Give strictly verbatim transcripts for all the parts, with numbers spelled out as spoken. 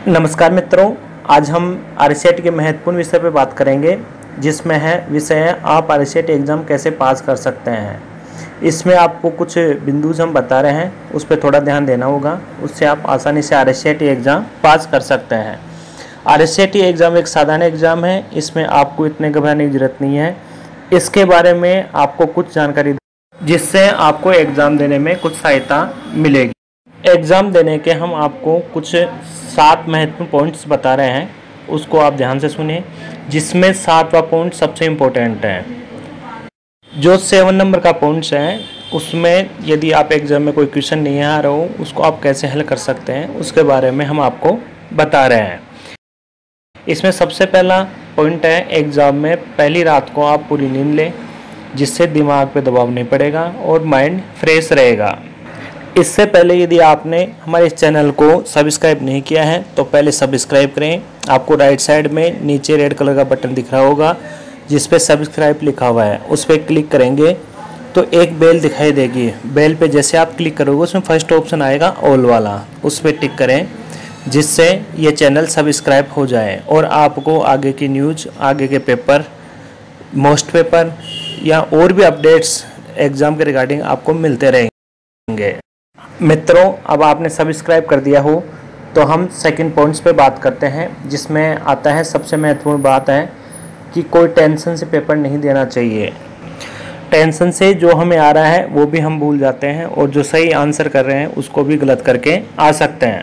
नमस्कार मित्रों, आज हम आरसीईटी के महत्वपूर्ण विषय पर बात करेंगे, जिसमें है विषय है आप आरसीईटी एग्ज़ाम कैसे पास कर सकते हैं। इसमें आपको कुछ बिंदुज हम बता रहे हैं, उस पर थोड़ा ध्यान देना होगा, उससे आप आसानी से आरसीईटी एग्ज़ाम पास कर सकते हैं। आरसीईटी एग्ज़ाम एक साधारण एग्ज़ाम है, इसमें आपको इतने घबराने की ज़रूरत नहीं है। इसके बारे में आपको कुछ जानकारी जिससे आपको एग्ज़ाम देने में कुछ सहायता मिलेगी। एग्ज़ाम देने के हम आपको कुछ सात महत्वपूर्ण पॉइंट्स बता रहे हैं, उसको आप ध्यान से सुनिए, जिसमें सातवां पॉइंट सबसे इम्पोर्टेंट है। जो सेवन नंबर का पॉइंट्स है, उसमें यदि आप एग्ज़ाम में कोई क्वेश्चन नहीं आ रहा हो, उसको आप कैसे हल कर सकते हैं, उसके बारे में हम आपको बता रहे हैं। इसमें सबसे पहला पॉइंट है, एग्ज़ाम में पहली रात को आप पूरी नींद लें, जिससे दिमाग पे दबाव नहीं पड़ेगा और माइंड फ्रेश रहेगा। इससे पहले यदि आपने हमारे इस चैनल को सब्सक्राइब नहीं किया है तो पहले सब्सक्राइब करें। आपको राइट साइड में नीचे रेड कलर का बटन दिख रहा होगा, जिस पे सब्सक्राइब लिखा हुआ है, उस पर क्लिक करेंगे तो एक बेल दिखाई देगी। बेल पे जैसे आप क्लिक करोगे, उसमें फर्स्ट ऑप्शन आएगा ऑल वाला, उस पर टिक करें, जिससे ये चैनल सब्सक्राइब हो जाए और आपको आगे की न्यूज़, आगे के पेपर, मोस्ट पेपर या और भी अपडेट्स एग्ज़ाम के रिगार्डिंग आपको मिलते रहेंगे। मित्रों, अब आपने सब्सक्राइब कर दिया हो तो हम सेकंड पॉइंट्स पे बात करते हैं, जिसमें आता है सबसे महत्वपूर्ण बात है कि कोई टेंशन से पेपर नहीं देना चाहिए। टेंशन से जो हमें आ रहा है वो भी हम भूल जाते हैं और जो सही आंसर कर रहे हैं उसको भी गलत करके आ सकते हैं।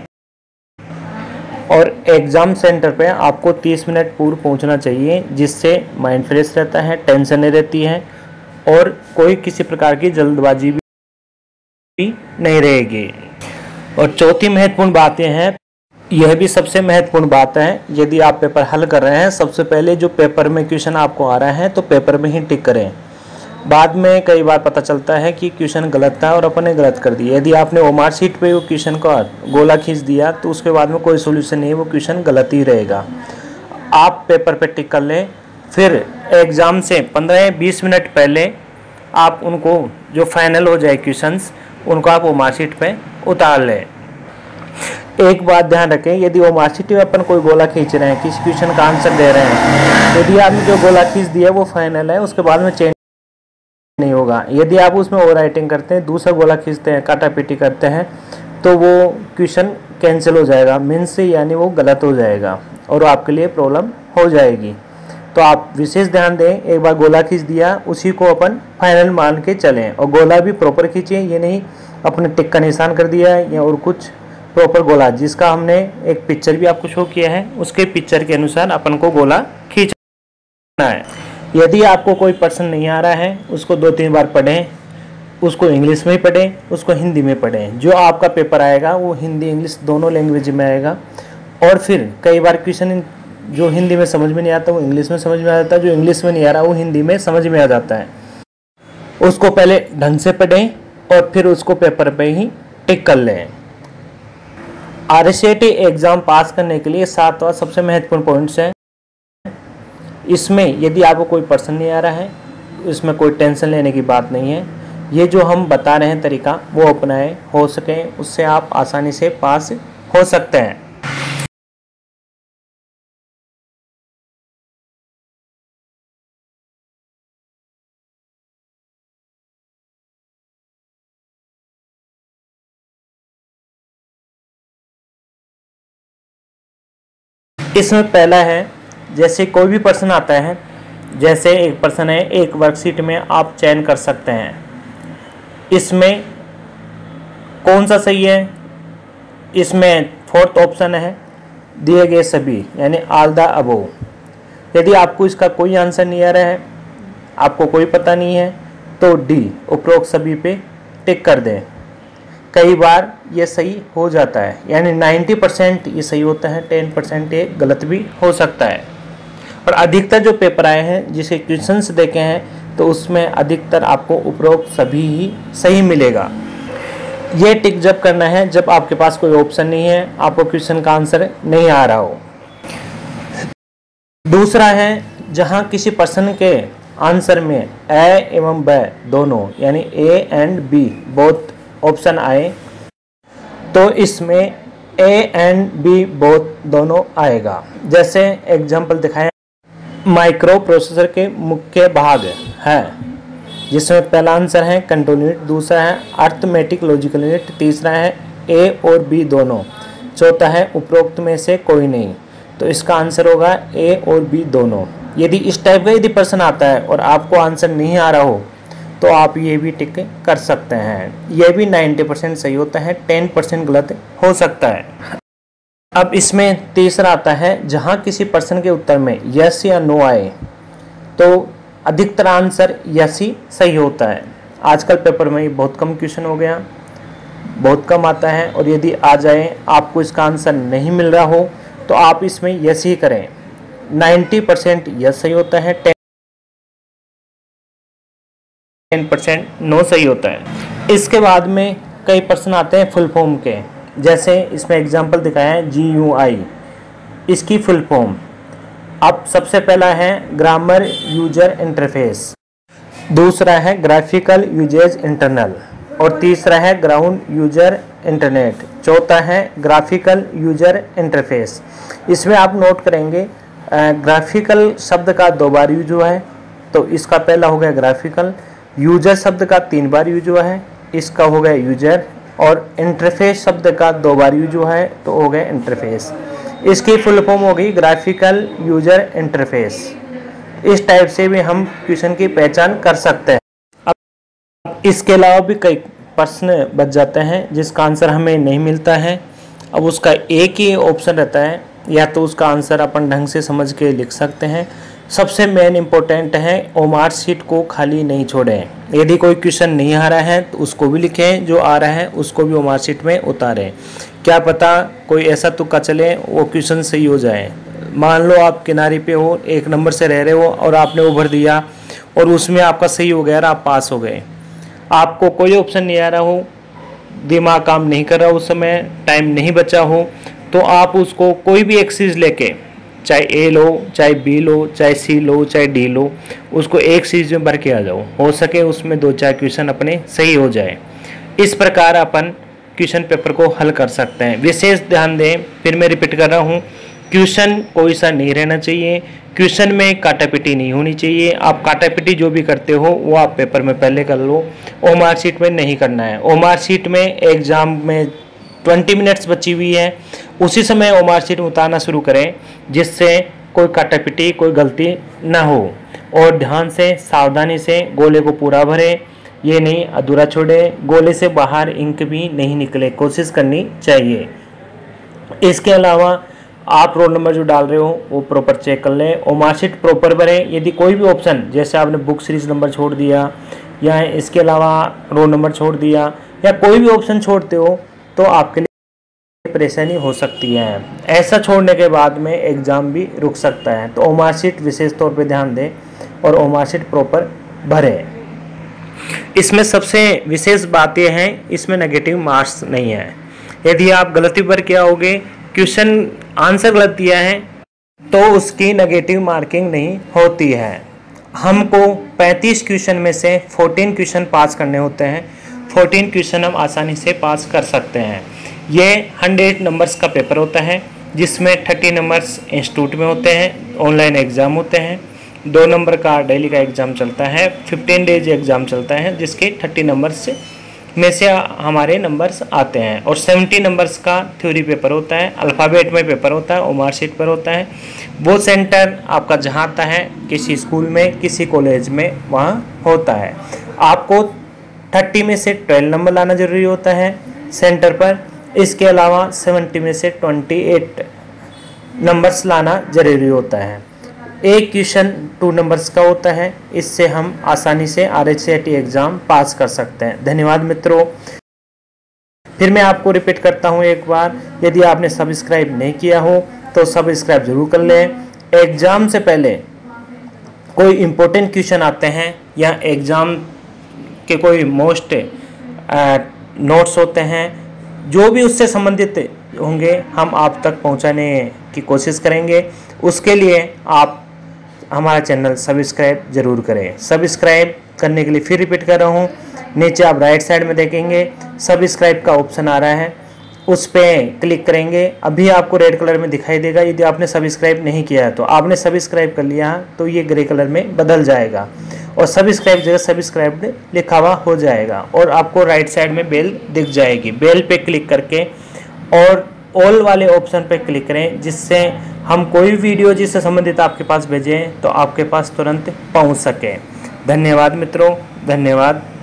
और एग्ज़ाम सेंटर पे आपको तीस मिनट पूर्व पहुंचना चाहिए, जिससे माइंड फ्रेश रहता है, टेंशन नहीं रहती है और कोई किसी प्रकार की जल्दबाजी भी नहीं रहेगी। और चौथी महत्वपूर्ण बात यह है, यह भी सबसे महत्वपूर्ण बात है, यदि आप पेपर हल कर रहे हैं, सबसे पहले जो पेपर में क्वेश्चन आपको आ रहा है तो पेपर में ही टिक करें। बाद में कई बार पता चलता है कि क्वेश्चन गलत था और अपन ने गलत कर दिया। यदि आपने ओमार शीट पे वो क्वेश्चन का गोला खींच दिया तो उसके बाद में कोई सोल्यूशन नहीं, वो क्वेश्चन गलत ही रहेगा। आप पेपर पे टिक कर लें, फिर एग्ज़ाम से पंद्रह बीस मिनट पहले आप उनको जो फाइनल हो जाए क्वेश्चंस, उनको आप वो मार्कशीट पे उतार लें। एक बात ध्यान रखें, यदि वो मार्कशीट में अपन कोई गोला खींच रहे हैं, किसी क्वेश्चन का आंसर दे रहे हैं, यदि आपने जो गोला खींच दिया वो फाइनल है, उसके बाद में चेंज नहीं होगा। यदि आप उसमें ओवर राइटिंग करते हैं, दूसरा गोला खींचते हैं, काटा पीटी करते हैं, तो वो क्वेश्चन कैंसिल हो जाएगा, मीन्स से यानी वो गलत हो जाएगा और आपके लिए प्रॉब्लम हो जाएगी। तो आप विशेष ध्यान दें, एक बार गोला खींच दिया उसी को अपन फाइनल मान के चलें, और गोला भी प्रॉपर खींचें, ये नहीं अपने टिक का निशान कर दिया है या और कुछ, प्रॉपर गोला, जिसका हमने एक पिक्चर भी आपको शो किया है, उसके पिक्चर के अनुसार अपन को गोला खींचना है। यदि आपको कोई प्रश्न नहीं आ रहा है, उसको दो तीन बार पढ़ें, उसको इंग्लिश में पढ़ें, उसको हिंदी में पढ़ें। जो आपका पेपर आएगा वो हिंदी इंग्लिश दोनों लैंग्वेज में आएगा। और फिर कई बार क्वेश्चन जो हिंदी में समझ में नहीं आता वो इंग्लिश में समझ में आ जाता है, जो इंग्लिश में नहीं आ रहा वो हिंदी में समझ में आ जाता है। उसको पहले ढंग से पढ़ें और फिर उसको पेपर पे ही टिक कर लें। आरसीईटी एग्ज़ाम पास करने के लिए सातवां सबसे महत्वपूर्ण पॉइंट्स है। इसमें यदि आपको कोई प्रश्न नहीं आ रहा है, इसमें कोई टेंशन लेने की बात नहीं है। ये जो हम बता रहे हैं तरीका, वो अपनाएं, हो सके उससे आप आसानी से पास हो सकते हैं। इसमें पहला है, जैसे कोई भी प्रश्न आता है, जैसे एक प्रश्न है, एक वर्कशीट में आप चयन कर सकते हैं, इसमें कौन सा सही है। इसमें फोर्थ ऑप्शन है दिए गए सभी, यानी ऑल द अबोव। यदि आपको इसका कोई आंसर नहीं आ रहा है, आपको कोई पता नहीं है, तो डी उपरोक्त सभी पे टिक कर दें। कई बार ये सही हो जाता है, यानी नब्बे परसेंट ये सही होता है, दस परसेंट ये गलत भी हो सकता है। और अधिकतर जो पेपर आए हैं, जिसे क्वेश्चंस देखे हैं, तो उसमें अधिकतर आपको उपरोक्त सभी ही सही मिलेगा। ये टिक जब करना है जब आपके पास कोई ऑप्शन नहीं है, आपको क्वेश्चन का आंसर नहीं आ रहा हो। दूसरा है, जहाँ किसी प्रश्न के आंसर में ए एवं ब दोनों, यानी A and B both option आए, तो इसमें ए एंड बी बोथ दोनों आएगा। जैसे एग्जांपल दिखाएं, माइक्रो प्रोसेसर के मुख्य भाग है, जिसमें पहला आंसर है कंट्रोल यूनिट, दूसरा है अर्थमेटिक लॉजिकल यूनिट, तीसरा है ए और बी दोनों, चौथा है उपरोक्त में से कोई नहीं। तो इसका आंसर होगा ए और बी दोनों। यदि इस टाइप का यदि प्रश्न आता है और आपको आंसर नहीं आ रहा हो तो आप ये भी टिक कर सकते हैं। ये भी नब्बे परसेंट सही होता है, दस परसेंट गलत हो सकता है। अब इसमें तीसरा आता है, जहां किसी प्रश्न के उत्तर में यस या नो आए तो अधिकतर आंसर यस ही सही होता है। आजकल पेपर में ये बहुत कम क्वेश्चन हो गया, बहुत कम आता है। और यदि आ जाए आपको इसका आंसर नहीं मिल रहा हो तो आप इसमें यस ही करें। नब्बे परसेंट यस सही होता है, दस परसेंट नो सही होता है। इसके बाद में कई प्रश्न आते हैं फुल फॉर्म के, जैसे इसमें एग्जांपल दिखाया है जी यू आई, इसकी फुल फॉर्म। अब सबसे पहला है ग्रामर यूजर इंटरफेस, दूसरा है ग्राफिकल यूजेज इंटरनल, और तीसरा है ग्राउंड यूजर इंटरनेट, चौथा है ग्राफिकल यूजर इंटरफेस। इसमें आप नोट करेंगे ग्राफिकल शब्द का दो बार यूज हुआ है, तो इसका पहला हो गया ग्राफिकल। यूजर शब्द का तीन बार यूज हुआ है, इसका हो गया यूजर। और इंटरफेस शब्द का दो बार यूज हुआ है, तो हो गया इंटरफेस। इसकी फुल फॉर्म होगी ग्राफिकल यूजर इंटरफेस। इस टाइप से भी हम क्वेश्चन की पहचान कर सकते हैं। अब इसके अलावा भी कई प्रश्न बच जाते हैं जिसका आंसर हमें नहीं मिलता है। अब उसका एक ही ऑप्शन रहता है, या तो उसका आंसर अपन ढंग से समझ के लिख सकते हैं। सबसे मेन इम्पोर्टेंट है ओमार शीट को खाली नहीं छोड़ें। यदि कोई क्वेश्चन नहीं आ रहा है तो उसको भी लिखें, जो आ रहा है उसको भी ओमार शीट में उतारें। क्या पता कोई ऐसा तुक्का चले वो क्वेश्चन सही हो जाए। मान लो आप किनारे पे हो, एक नंबर से रह रहे हो और आपने ओवर दिया और उसमें आपका सही हो गया और आप पास हो गए। आपको कोई ऑप्शन नहीं आ रहा हो, दिमाग काम नहीं कर रहा उस समय, टाइम नहीं बचा हो, तो आप उसको कोई भी एक चीज़ लेके, चाहे ए लो, चाहे बी लो, चाहे सी लो, चाहे डी लो, उसको एक चीज़ में भर के आ जाओ। हो सके उसमें दो चार क्वेश्चन अपने सही हो जाए। इस प्रकार अपन क्वेश्चन पेपर को हल कर सकते हैं। विशेष ध्यान दें, फिर मैं रिपीट कर रहा हूँ, क्वेश्चन कोई सा नहीं रहना चाहिए, क्वेश्चन में काटापिटी नहीं होनी चाहिए। आप काटापिटी जो भी करते हो वो आप पेपर में पहले कर लो, ओ मार्क शीट में नहीं करना है। ओ मार्क शीट में एग्जाम में बीस मिनट्स बची हुई है, उसी समय ओ मार्क शीट उतारना शुरू करें, जिससे कोई काटापिटी कोई गलती ना हो। और ध्यान से सावधानी से गोले को पूरा भरें, ये नहीं अधूरा छोड़े। गोले से बाहर इंक भी नहीं निकले, कोशिश करनी चाहिए। इसके अलावा आप रोल नंबर जो डाल रहे हो वो प्रॉपर चेक कर लें, और मार्कशीट प्रॉपर भरें। यदि कोई भी ऑप्शन, जैसे आपने बुक सीरीज नंबर छोड़ दिया या इसके अलावा रोल नंबर छोड़ दिया या कोई भी ऑप्शन छोड़ते हो तो आपके लिए परेशानी हो सकती है। ऐसा छोड़ने के बाद में एग्ज़ाम भी रुक सकता है। तो मार्कशीट विशेष तौर पे ध्यान दें और मार्कशीट प्रॉपर भरें। इसमें सबसे विशेष बात यह है, इसमें नेगेटिव मार्क्स नहीं है। यदि आप गलती पर क्या होगे, क्वेश्चन आंसर गलत दिया है तो उसकी नेगेटिव मार्किंग नहीं होती है। हमको पैंतीस क्वेश्चन में से चौदह क्वेश्चन पास करने होते हैं। चौदह क्वेश्चन हम आसानी से पास कर सकते हैं। ये सौ नंबर्स का पेपर होता है, जिसमें तीस नंबर्स इंस्टीट्यूट में होते हैं, ऑनलाइन एग्ज़ाम होते हैं। दो नंबर का डेली का एग्ज़ाम चलता है, पंद्रह डेज एग्ज़ाम चलता है, जिसके तीस नंबर्स में से हमारे नंबर्स आते हैं। और सत्तर नंबर्स का थ्योरी पेपर होता है, अल्फ़ाबेट में पेपर होता है और मार्कशीट पर होता है। वो सेंटर आपका जहाँ आता है, किसी स्कूल में, किसी कॉलेज में, वहाँ होता है। आपको तीस में से बारह नंबर लाना ज़रूरी होता है सेंटर पर। इसके अलावा सत्तर में से अट्ठाईस नंबर्स लाना ज़रूरी होता है। एक क्वेश्चन टू नंबर्स का होता है, इससे हम आसानी से R H C T exam pass कर सकते हैं। धन्यवाद मित्रों। फिर मैं आपको रिपीट करता हूँ एक बार, यदि आपने सब्सक्राइब नहीं किया हो तो सब्सक्राइब जरूर कर लें। एग्ज़ाम से पहले कोई इम्पोर्टेंट क्वेश्चन आते हैं या एग्ज़ाम के कोई मोस्ट नोट्स होते हैं, जो भी उससे संबंधित होंगे हम आप तक पहुंचाने की कोशिश करेंगे। उसके लिए आप हमारा चैनल सब्सक्राइब जरूर करें। सब्सक्राइब करने के लिए फिर रिपीट कर रहा हूँ, नीचे आप राइट साइड में देखेंगे सब्सक्राइब का ऑप्शन आ रहा है, उस पर क्लिक करेंगे, अभी आपको रेड कलर में दिखाई देगा। यदि आपने सब्सक्राइब नहीं किया है तो आपने सब्सक्राइब कर लिया है तो ये ग्रे कलर में बदल जाएगा और सब्सक्राइब जगह सब्सक्राइब लिखा हुआ हो जाएगा और आपको राइट साइड में बेल दिख जाएगी। बेल पे क्लिक करके और ऑल वाले ऑप्शन पे क्लिक करें, जिससे हम कोई वीडियो जिससे संबंधित आपके पास भेजें तो आपके पास तुरंत पहुंच सके। धन्यवाद मित्रों, धन्यवाद।